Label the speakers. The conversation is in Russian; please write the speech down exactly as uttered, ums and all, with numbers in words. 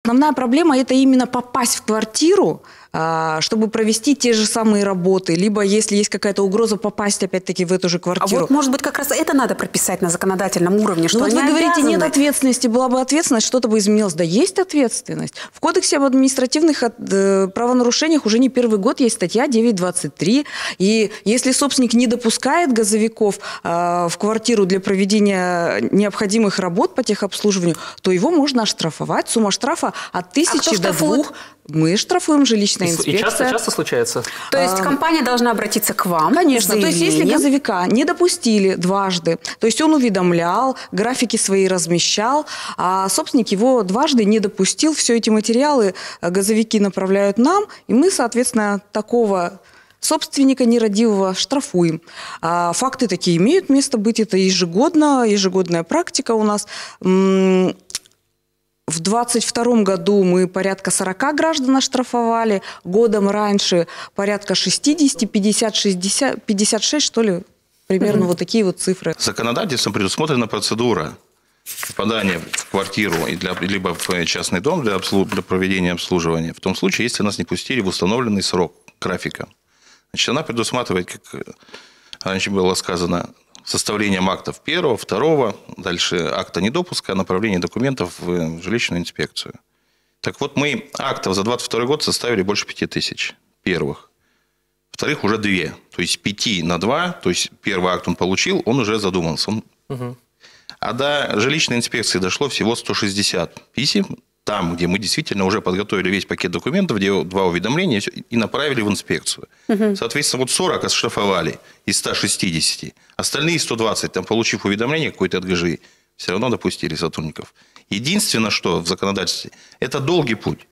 Speaker 1: основная проблема – это именно попасть в квартиру, чтобы провести те же самые работы, либо если есть какая-то угроза попасть опять-таки в эту же квартиру.
Speaker 2: А вот, может быть, как раз это надо прописать на законодательном уровне, что
Speaker 1: ну, вот
Speaker 2: они
Speaker 1: вы говорите,
Speaker 2: обязаны...
Speaker 1: нет ответственности, была бы ответственность, что-то бы изменилось. Да есть ответственность. В Кодексе об административных правонарушениях уже не первый год есть статья девять двадцать три, и если собственник не допускает газовиков в квартиру для проведения необходимых работ по техобслуживанию, то его можно оштрафовать. Сумма штрафа от тысячи до двух. Мы штрафуем, жилищная инспекция.
Speaker 3: И часто, часто случается?
Speaker 2: То есть компания должна обратиться к вам?
Speaker 1: Конечно. То есть если газовика не допустили дважды, то есть он уведомлял, графики свои размещал, а собственник его дважды не допустил, все эти материалы газовики направляют нам, и мы, соответственно, такого собственника нерадивого штрафуем. А факты такие имеют место быть, это ежегодно, ежегодная практика у нас. В двадцать втором году мы порядка сорока граждан оштрафовали, годом раньше порядка шестидесяти, пятьдесят, шестьдесят, пятьдесят шесть, что ли, примерно mm-hmm. вот такие вот цифры.
Speaker 4: Законодательством предусмотрена процедура попадания в квартиру либо в частный дом для, обслуж... для проведения обслуживания, в том случае, если нас не пустили в установленный срок графика. Значит, она предусматривает, как раньше было сказано, составлением актов первого, второго, дальше акта недопуска, направление документов в жилищную инспекцию. Так вот, мы актов за двадцать второй год составили больше пяти тысяч первых. Вторых уже две. То есть пяти на два, то есть первый акт он получил, он уже задумался. Он... Угу. А до жилищной инспекции дошло всего сто шестьдесят писем, там, где мы действительно уже подготовили весь пакет документов, где два уведомления, и направили в инспекцию. Угу. Соответственно, вот сорок оштрафовали из ста шестидесяти. Остальные сто двадцать, там, получив уведомление какой-то от ГЖИ, все равно допустили сотрудников. Единственное, что в законодательстве, это долгий путь.